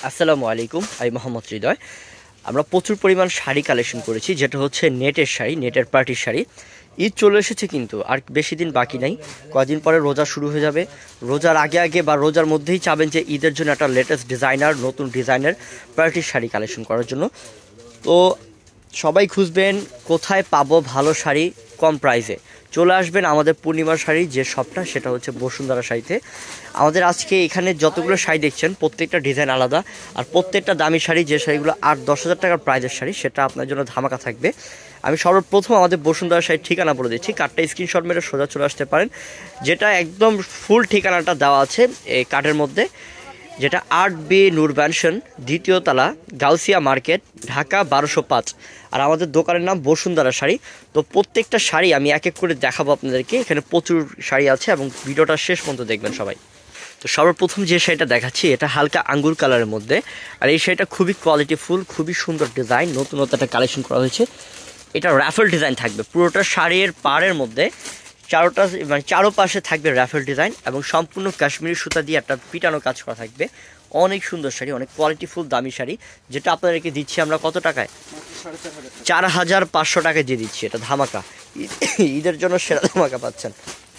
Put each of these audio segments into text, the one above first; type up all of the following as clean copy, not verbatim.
আসসালামু আলাইকুম, আমি মোহাম্মদ হৃদয়। আমরা প্রচুর পরিমাণ শাড়ি কালেকশন করেছি, যেটা হচ্ছে নেটের শাড়ি, নেটের পার্টির শাড়ি। ঈদ চলে এসেছে কিন্তু আর বেশি দিন বাকি নাই, কদিন পরে রোজা শুরু হয়ে যাবে। রোজার আগে আগে বা রোজার মধ্যেই চাবেন যে ঈদের জন্য একটা লেটেস্ট ডিজাইনার, নতুন ডিজাইনের পার্টির শাড়ি কালেকশন করার জন্য। তো সবাই খুঁজবেন কোথায় পাবো ভালো শাড়ি কম প্রাইসে। চলে আসবেন আমাদের পূর্ণিমা শাড়ি যে শপটা, সেটা হচ্ছে বসুন্ধরা শাড়িতে। আমাদের আজকে এখানে যতগুলো শাড়ি দেখছেন প্রত্যেকটা ডিজাইন আলাদা, আর প্রত্যেকটা দামি শাড়ি, যে শাড়িগুলো 8-10 হাজার টাকার প্রাইজের শাড়ি, সেটা আপনার জন্য ধামাকা থাকবে। আমি সর্বপ্রথম আমাদের বসুন্ধরা শাড়ির ঠিকানা বলে দিচ্ছি, কার্ডটা স্ক্রিনশট মেরে সোজা চলে আসতে পারেন, যেটা একদম ফুল ঠিকানাটা দেওয়া আছে এই কার্ডের মধ্যে, যেটা 8B নূর ম্যানশন, দ্বিতীয় তলা, গাউসিয়া মার্কেট, ঢাকা 1205। আর আমাদের দোকানের নাম বসুন্ধরা শাড়ি। তো প্রত্যেকটা শাড়ি আমি এক এক করে দেখাবো আপনাদেরকে। এখানে প্রচুর শাড়ি আছে এবং ভিডিওটা শেষ পর্যন্ত দেখবেন সবাই। তো সর্বপ্রথম যে শাড়িটা দেখাচ্ছি, এটা হালকা আঙ্গুর কালারের মধ্যে। আর এই শাড়িটা খুবই কোয়ালিটিফুল, খুবই সুন্দর ডিজাইন, নতুনত্ব একটা কালেকশন করা হয়েছে। এটা র্যাফেল ডিজাইন থাকবে পুরোটা শাড়ির পাড়ের মধ্যে, চারোপাশে থাকবে র্যাফেল ডিজাইন এবং সম্পূর্ণ কাশ্মীরি সুতা দিয়ে একটা পিটানো কাজ করা থাকবে। অনেক সুন্দর শাড়ি, অনেক কোয়ালিটিফুল দামি শাড়ি, যেটা আপনাদেরকে দিচ্ছি আমরা কত টাকায়? 4,500 টাকায় দিয়ে দিচ্ছি। এটা ধামাকা, ঈদের জন্য সেরা ধামাকা পাচ্ছেন।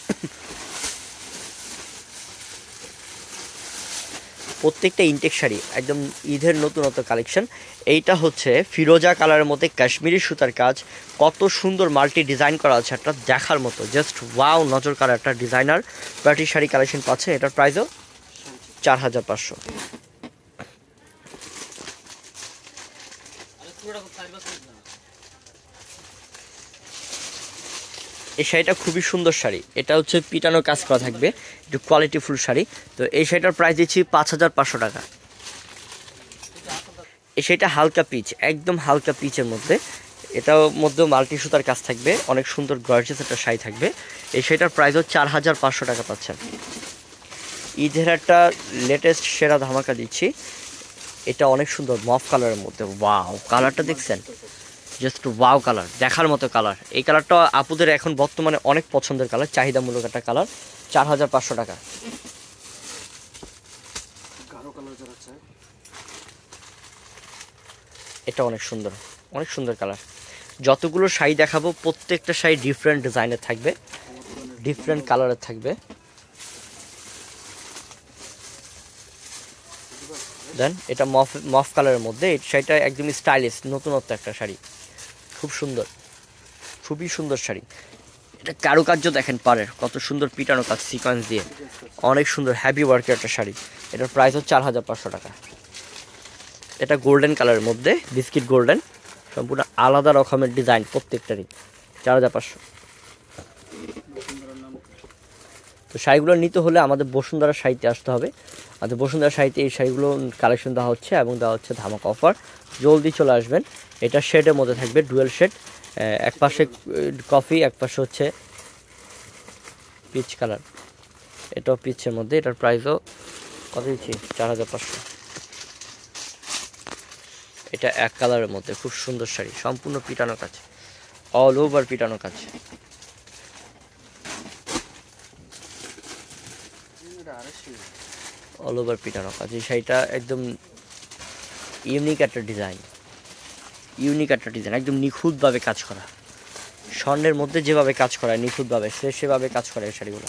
প্রত্যেকটা ইনটেক শাড়ি একদম ঈদের নতুনত্ব কালেকশন। এইটা হচ্ছে ফিরোজা কালারের মধ্যে কাশ্মীরি সুতার কাজ, কত সুন্দর মাল্টি ডিজাইন করা আছে, একটা দেখার মতো, জাস্ট ওয়াও, নজর কাড়া একটা ডিজাইনার পার্টি শাড়ি কালেকশন পাচ্ছে। এটার প্রাইসও 4,500। এই শাড়িটা খুবই সুন্দর শাড়ি, এটা হচ্ছে পিটানো কাজ করা থাকবে, একটু কোয়ালিটিফুল শাড়ি। তো এই শাড়িটার প্রাইস দিচ্ছি 5,500 টাকা। এই শাড়িটা হালকা পিচ, একদম হালকা পিচের মধ্যে, এটার মধ্যেও মাল্টি সুতার কাজ থাকবে, অনেক সুন্দর গর্জিয়াস একটা শাড়ি থাকবে। এই শাড়িটার প্রাইসও 4,500 টাকা পাচ্ছেন। ঈদের একটা লেটেস্ট সেরা ধামাকা দিচ্ছি। এটা অনেক সুন্দর মফ কালারের মধ্যে, ওয়াও, কালারটা দেখছেন, জাস্ট ওয়াও কালার, দেখার মতো কালার। এই কালারটা আপুদের এখন বর্তমানে অনেক পছন্দের কালার, চাহিদামূলক একটা কালার। 4,500 টাকা। এটা অনেক সুন্দর, অনেক সুন্দর কালার। যতগুলো শাড়ি দেখাবো প্রত্যেকটা শাড়ি ডিফারেন্ট ডিজাইনের থাকবে, ডিফারেন্ট কালারের থাকবে। দেন এটা মফ কালারের মধ্যে, এই শাড়িটা একদমই স্টাইলিশ, নতুনত্ব একটা শাড়ি, খুব সুন্দর, খুবই সুন্দর শাড়ি। এটা কারুকার্য দেখেন পাড়ের, কত সুন্দর পিটানো কাজ সিকোয়েন্স দিয়ে, অনেক সুন্দর হ্যাভি ওয়ার্কের একটা শাড়ি। এটার প্রাইস হচ্ছে 4,500 টাকা। এটা গোল্ডেন কালারের মধ্যে, বিস্কিট গোল্ডেন, সম্পূর্ণ আলাদা রকমের ডিজাইন প্রত্যেকটারই, 4,500। তো শাড়িগুলো নিতে হলে আমাদের বসুন্ধরা শাড়িতে আসতে হবে। আমাদের বসুন্ধরা শাড়িতে এই শাড়িগুলো কালেকশন দেওয়া হচ্ছে এবং দেওয়া হচ্ছে ধামাকা অফার। জলদি চলে আসবেন। এটা শেডের মধ্যে থাকবে, ডুয়েল শেড, এক পাশে কফি, এক পাশে হচ্ছে পিচ কালার, এটাও পিচের মধ্যে। এটার প্রাইসও কত দিচ্ছি? 4,500। এটা এক কালারের মধ্যে খুব সুন্দর শাড়ি, সম্পূর্ণ পিটানো কাজ, অল ওভার পিটানো কাজ। অল ওভার পিটানো কাজ। এই শাড়িটা একদম ইউনিক একটা ডিজাইন, ইউনিক একটা ডিজাইন, একদম নিখুঁতভাবে কাজ করা, স্বর্ণের মধ্যে যেভাবে কাজ করা নিখুঁতভাবে, সেভাবে কাজ করে এই শাড়িগুলো।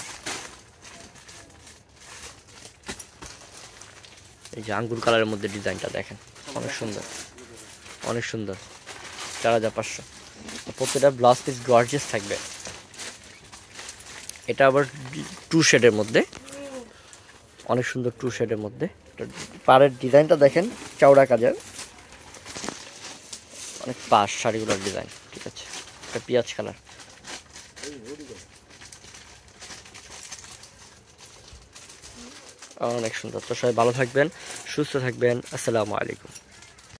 এই যে আঙ্গুর কালারের মধ্যে ডিজাইনটা দেখেন, অনেক সুন্দর, অনেক সুন্দর। 4,500। প্রত্যেকটা ব্লাউজ পিস গর্জিয়াস থাকবে। এটা আবার 2 শেডের মধ্যে, অনেক সুন্দর 2 শেডের মধ্যে। পাড়ের ডিজাইনটা দেখেন, চওড়া কাজের, অনেক পাশ শাড়িগুলোর ডিজাইন। ঠিক আছে, এটা পেঁয়াজ কালার, অনেক সুন্দর। তো সবাই ভালো থাকবেন, সুস্থ থাকবেন। আসসালামু আলাইকুম।